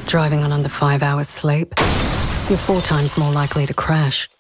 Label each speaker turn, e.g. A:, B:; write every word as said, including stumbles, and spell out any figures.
A: Driving on under five hours sleep, you're four times more likely to crash.